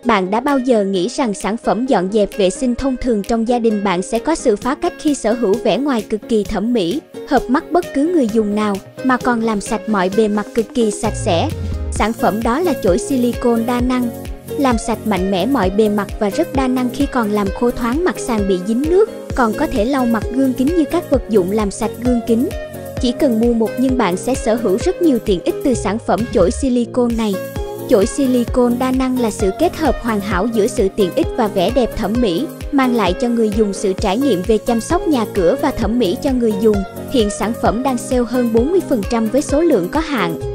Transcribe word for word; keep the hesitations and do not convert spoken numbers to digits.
Bạn đã bao giờ nghĩ rằng sản phẩm dọn dẹp vệ sinh thông thường trong gia đình bạn sẽ có sự phá cách khi sở hữu vẻ ngoài cực kỳ thẩm mỹ, hợp mắt bất cứ người dùng nào, mà còn làm sạch mọi bề mặt cực kỳ sạch sẽ? Sản phẩm đó là chổi silicone đa năng. Làm sạch mạnh mẽ mọi bề mặt và rất đa năng khi còn làm khô thoáng mặt sàn bị dính nước, còn có thể lau mặt gương kính như các vật dụng làm sạch gương kính. Chỉ cần mua một nhưng bạn sẽ sở hữu rất nhiều tiện ích từ sản phẩm chổi silicone này. Chổi silicone đa năng là sự kết hợp hoàn hảo giữa sự tiện ích và vẻ đẹp thẩm mỹ, mang lại cho người dùng sự trải nghiệm về chăm sóc nhà cửa và thẩm mỹ cho người dùng. Hiện sản phẩm đang sale hơn bốn mươi phần trăm với số lượng có hạn.